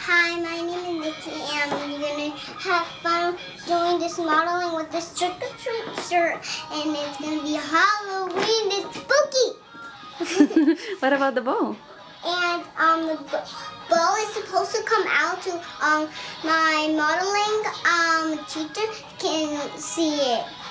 Hi, my name is Nicky, and we're gonna have fun doing this modeling with this trick-or-treat shirt, and it's gonna be Halloween. It's spooky. What about the bow? And the bow is supposed to come out to my modeling teacher can see it.